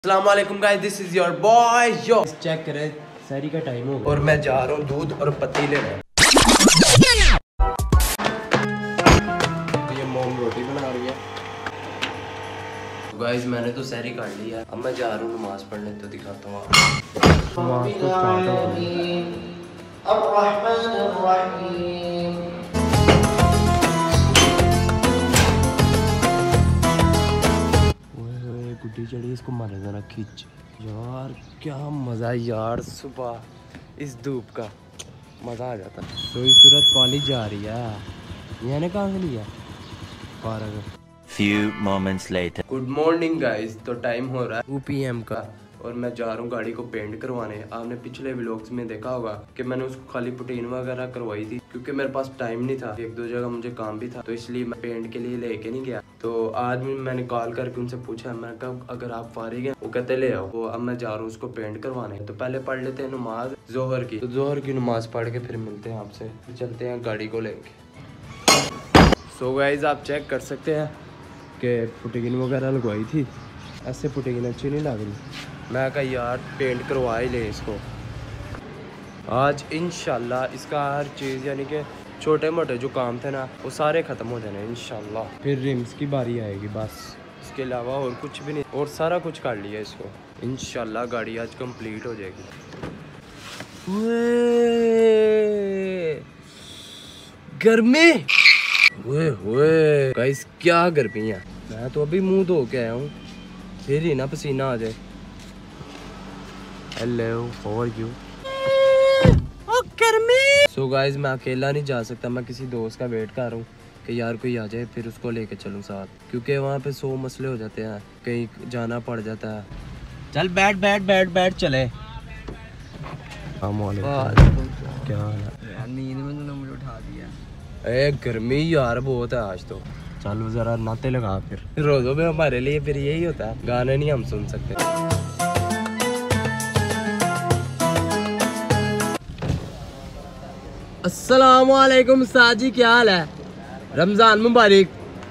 अस्सलाम वालेकुम guys, this is your boy yo. Check करें सहरी का टाइम हो और मैं जा रहा हूँ दूध और पत्ती लेने। ये मोम रोटी बना रही है। गाइस मैंने तो सहरी काट ली है, अब मैं जा रहा हूँ नमाज पढ़ने, तो दिखाता हूँ। गुड्डी चढ़ी, इसको मारे जरा खींच। यार क्या मज़ा यार, सुबह इस धूप का मज़ा आ जाता। तो इस सूरत कॉलेज जा रही है, मैंने कहाँ से लिया park. Few moments later. Good morning guys, तो टाइम हो रहा है 2 PM का और मैं जा रहा हूँ गाड़ी को पेंट करवाने। आपने पिछले व्लॉग्स में देखा होगा कि मैंने उसको खाली पुटीन वगैरह करवाई थी, क्योंकि मेरे पास टाइम नहीं था, एक दो जगह मुझे काम भी था, तो इसलिए मैं पेंट के लिए लेके नहीं गया। तो आज मैंने कॉल करके उनसे पूछा, मैं कहा अगर आप फारिग हैं, वो कहते ले आओ। वो अब मैं जा रहा हूँ उसको पेंट करवाने। तो पहले पढ़ लेते हैं नमाज जोहर की, तो जोहर की नमाज पढ़ के फिर मिलते हैं आपसे, फिर चलते हैं गाड़ी को लेके। सो गाइज आप चेक कर सकते हैं कि पुटीन वगैरह लगवाई थी, ऐसे पुटीन अच्छी नहीं लग रही। मैं कहा यार पेंट करवा ही ले इसको आज इंशाल्लाह। इसका हर चीज़ यानी कि छोटे मोटे जो काम थे ना, वो सारे ख़त्म हो जाने इंशाल्लाह। फिर रिम्स की बारी आएगी बस, इसके अलावा और कुछ भी नहीं, और सारा कुछ कर लिया इसको। इंशाल्लाह गाड़ी आज कंप्लीट हो जाएगी। गर्मी गाइस, क्या गर्मी है। मैं तो अभी मुंह धो के आया हूँ, फिर ही ना पसीना आ जाए। Hello, how are you? गर्मी। सो गाइस मैं अकेला नहीं जा सकता, मैं किसी दोस्त का वेट कर रहा हूँ कि यार कोई आ जाए, फिर उसको लेके चलूँ साथ, क्योंकि वहाँ पे 100 मसले हो जाते हैं, कहीं जाना पड़ जाता है। चल बैठ बैठ बैठ बैठ चले। क्या हाल है? नींद में तूने मुझे उठा दिया। ए गर्मी यार बहुत है आज तो। चल जरा नाते लगा, फिर रोजों में हमारे लिए फिर यही होता है, गाने नहीं हम सुन सकते। अस्सलाम वालेकुम साजी, क्या हाल है? रमजान मुबारक।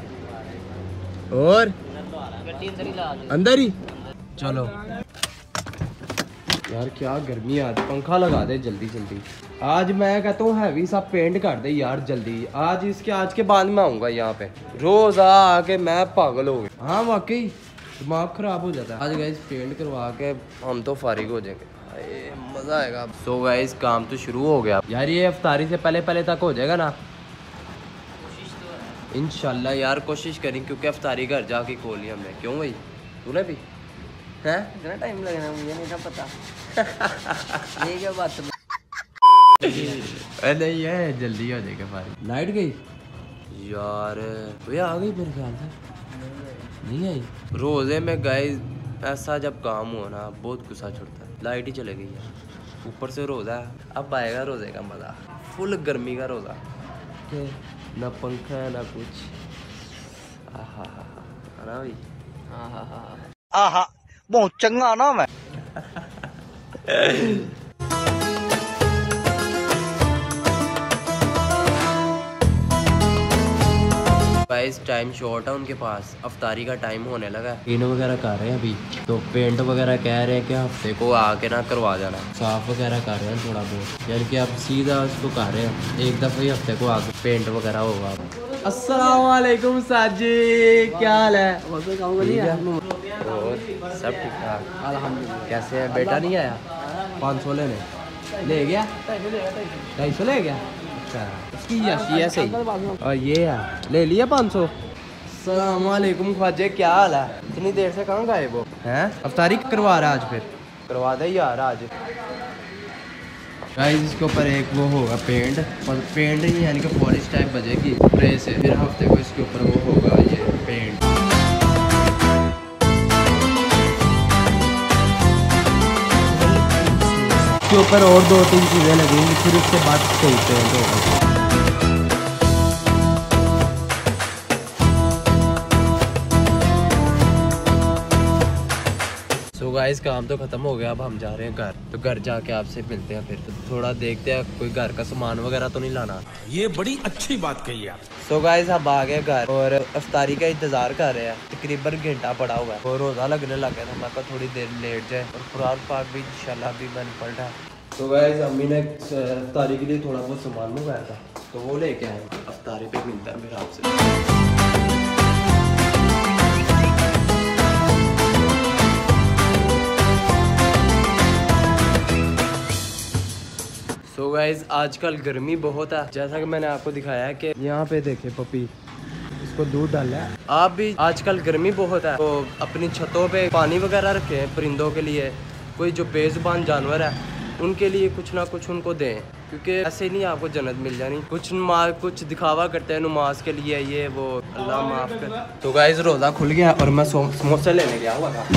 और अंदर ही चलो यार, क्या गर्मी है आज, पंखा लगा दे जल्दी जल्दी। आज मैं कहता हूँ हैवी सा पेंट कर दे यार जल्दी। आज के बाद मैं आऊँगा यहाँ पे, रोज आके मैं पागल हो गया। हाँ वाकई दिमाग खराब हो जाता है। आज गाइस पेंट करवा के हम तो फारिग हो जाएंगे, मज़ा आएगा। सो गाइस काम तो शुरू हो गया यार, ये इफ्तारी से पहले तक हो जाएगा ना इंशाल्लाह। यार कोशिश करें, क्योंकि इफ्तारी घर जाके खोली हमने। क्यों भाई, तूने भी है? कितना टाइम लगना मुझे नहीं था पता। ये क्या बात है? नहीं है, जल्दी हो जाएगा फारिग। लाइट गई यार, तो आ गई मेरे ख्याल से, नहीं आई। रोज़े में गाइस ऐसा जब काम हुआ ना, बहुत गुस्सा चढ़ता है। लाइट ही चले गई है, ऊपर से रोज़ा है। अब आएगा रोज़े का मज़ा, फुल गर्मी का रोज़ा, ना पंखा है ना कुछ। आहा ना भाई, आहा बहुत चंगा ना मैं। गाइस टाइम शॉर्ट है उनके पास, अफ्तारी का टाइम होने लगा। पेंट वगैरह कर रहे हैं अभी, तो पेंट वगैरह कह रहे हैं कि हफ्ते को आके ना करवा जाना, साफ वगैरह कर रहे हैं थोड़ा बहुत, यानी कि आप सीधा उसको कर रहे हैं, एक दफ़ा ही हफ्ते को आके पेंट वगैरह होगा। अस्सलाम वालेकुम साजी, क्या हाल है? और सब ठीक ठाक अल्हम्दुलिल्लाह। कैसे है बेटा? नहीं आया 500 लेने ले गया, 250 ले गया। अच्छा उसकी याशी है सही, और ये है ले लिया 500। अस्सलाम वालेकुम ख्वाजे, क्या हाल है? इतनी देर से कहाँ गए वो हैं? अफ्तारी करवा रहा आज, फिर करवा दे यार आज। गाइस इसके ऊपर एक वो होगा पेंट, और पेंट ही यानी कि पॉलिश टाइप बजेगी स्प्रे से, फिर हफ्ते को इसके ऊपर वो होगा ये पेंट। इसके ऊपर और 2-3 चीज़ें लगेंगी, फिर उसके बाद सही पेंट होगा। सो गाइस काम तो खत्म हो गया, अब हम जा रहे हैं घर। तो घर जाके आपसे मिलते हैं फिर। तो थोड़ा देखते हैं कोई घर का सामान वगैरह तो नहीं लाना। ये बड़ी अच्छी बात कही आप। सो गाइस अब आ गए घर और अफ्तारी का इंतजार कर रहे हैं। तकरीबन घंटा पड़ा हुआ है और रोजा लगने लग गया था। मैं कहा थोड़ी देर लेट जाए और कुरान पाक भी इंशाल्लाह भी मैंने पढ़ रहा है। तो गाइस अम्मी ने अफ्तारी के लिए थोड़ा बहुत सामान मंगाया था तो वो लेके आए। अफ्तारी पे मिलता है मेरा आपसे। तो गाइस आजकल गर्मी बहुत है, जैसा कि मैंने आपको दिखाया है कि यहाँ पे देखे पपी, इसको दूध डाला है। आप भी आजकल गर्मी बहुत है तो अपनी छतों पे पानी वगैरह रखे हैं परिंदों के लिए। कोई जो बेजुबान जानवर है उनके लिए कुछ ना कुछ उनको दें, क्योंकि ऐसे नहीं आपको जन्नत मिल जानी। कुछ दिखावा करते हैं नमाज के लिए, ये वो अल्लाह माफ कर। तो गाइस रोज़ा खुल गया और मैं समोसा लेने गया हुआ था।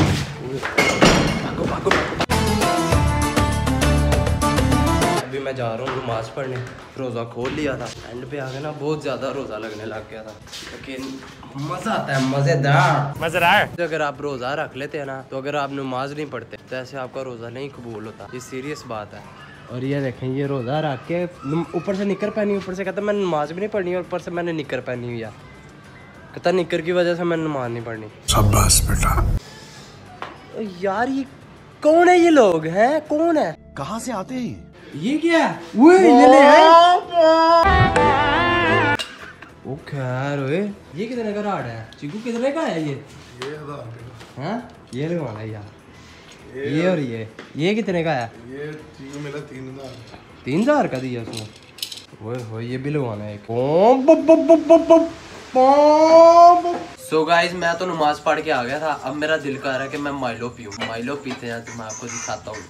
अभी मैं जा रहा हूँ नमाज पढ़ने। रोज़ा खोल लिया था, एंड पे आ गया ना बहुत ज़्यादा रोज़ा लगने लग गया था, लेकिन मज़ा आता है, मज़ेदार। अगर आप रोज़ा रख लेते हैं ना तो अगर आप नमाज नहीं पढ़ते तो ऐसे आपका रोज़ा नहीं कबूल होता। ये सीरियस बात है। और ये देखें ये रोज़ा रख के ऊपर से निकर पहनी, ऊपर से कहता मैं नमाज भी नहीं पढ़नी और ऊपर से मैंने निकर पहनी हुई है। कहता निकर की वजह से मैंने नमाज नहीं पढ़नी। शाबाश बेटा। यार ये कौन है? ये लोग हैं कौन है? कहाँ से आते हैं? ये क्या है? ये ले है। ओ खैर ओए ये कितने का राड है? चिकू कितने का है ये? हाँ ये लगवाना है यार। ये और ये कितने का है? ये मिला 3000। 3000 का दिया उसने। ओए हो ये भी लगवाना है। सो गाइस मैं तो नमाज पढ़ के आ गया था। अब मेरा दिल कर रहा है कि मैं माइलो पीऊं। माइलो पीते हैं तो मैं आपको दिखाता हूँ।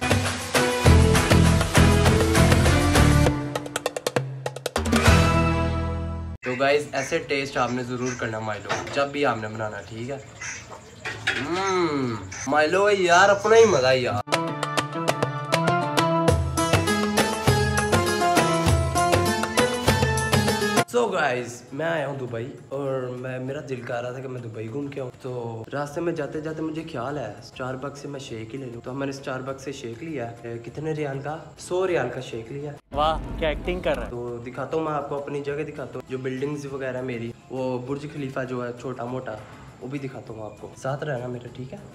तो गाइस ऐसे टेस्ट आपने ज़रूर करना माइलो जब भी आपने बनाना, ठीक है? माइलो यार अपना ही मज़ा यार। सो गाइस मैं आया हूँ दुबई और मेरा दिल कर रहा था कि मैं दुबई घूम के आऊँ। तो रास्ते में जाते जाते मुझे ख्याल है स्टारबक्स से मैं शेक ही ले लूँ। तो मैंने स्टारबक्स से शेक लिया। कितने रियाल का? 100 रियाल का शेक लिया। वाह क्या एक्टिंग कर रहा है। तो दिखाता हूँ मैं आपको अपनी जगह दिखाता हूँ, जो बिल्डिंग्स वगैरह मेरी, वो बुर्ज खलीफा जो है छोटा मोटा, वो भी दिखाता हूँ आपको। साथ रहना मेरा, ठीक है?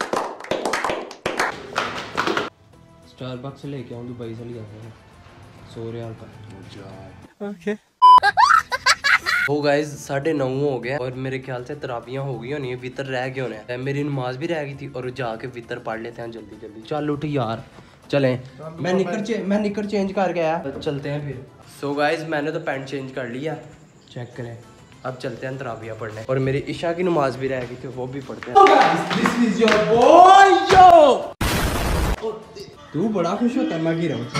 स्टारबक्स से लेके आऊँ दुबई से लिया 100 रियाल का। ओके हो गाइस 9:30 हो गए और मेरे ख्याल से तराबियां हो गई होनी है, वितर रह गए होने। मेरी नमाज भी रह गई थी और जाके वितर पढ़ लेते हैं जल्दी जल्दी। चल उठ यार चलें। मैं निकर चेंज करके आया, चलते हैं फिर। सो गाइस मैंने तो पैंट चेंज कर लिया, चेक करें। अब चलते हैं तराबियां पढ़ने और मेरी ईशा की नमाज भी रह गई थी, वो भी पढ़ते हैं। तू बड़ा खुश होता है, मैं गिरा हूँ।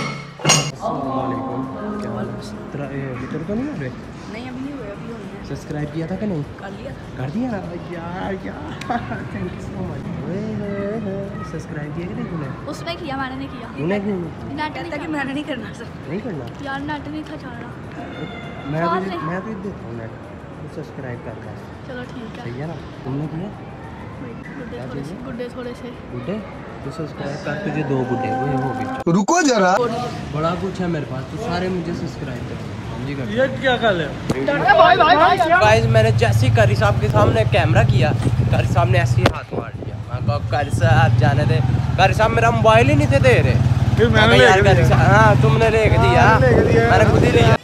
क्या हाल है? वितर तो नहीं हो रहे? नहीं अभी नहीं हुए, अभी होने हैं। सब्सक्राइब किया था कि नहीं? कर लिया। कर दिया ना यार thank you so much. Subscribe किया कि नहीं तूने? उसने किया, मैंने नहीं किया। तूने क्यों नाटक नहीं, मैंने नहीं करना सर। नहीं करना यार नाटक नहीं था चाहना। मैं भी देता हूँ नेट। सब्सक्राइब करना चलो ठीक है। सही है ना? तुमने किया? गुड्डे थोड़े से गुड्डे तो सब्सक्राइब कर, तुझे 2 गुड्डे वो हो गए। रुको जरा, बड़ा कुछ है मेरे पास, तो सारे मुझे सब्सक्राइब कर। ये क्या कर ले? गाइस मैंने जैसे ही कारी साहब के सामने कैमरा किया, कारी साहब ने ऐसे ही हाथ मार दिया। मैं कहा कारी साहब जाने दे। कारी साहब मेरा मोबाइल ही नहीं थे दे रहे। फिर मैंने लेके दिया। हाँ तुमने लेके दिया, मैंने खुद ही लिया।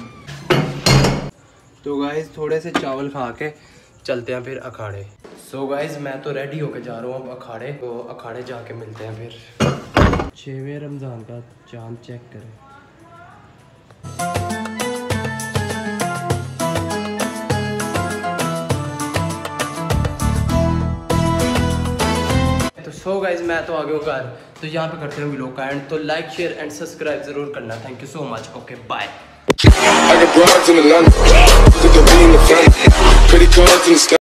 तो गाइस थोड़े से चावल खा के चलते हैं फिर अखाड़े। सो गाइस मैं तो रेडी होके जा रहा हूँ अब अखाड़े। तो अखाड़े जाके मिलते हैं फिर। 6वें रमज़ान का चांद चेक करें। तो सो गाइस मैं तो आ गया हूँ घर। तो यहाँ पे करते हैं व्लॉग का एंड। तो लाइक शेयर एंड सब्सक्राइब जरूर करना। Thank you so much. Okay bye. I got broads in Atlanta, put the V in the family, pretty cards in the sky.